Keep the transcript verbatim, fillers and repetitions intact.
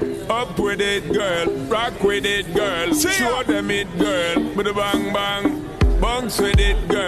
Up with it, girl. Rock with it, girl. Show them it, girl. With a bang bang. Bounce with it, girl.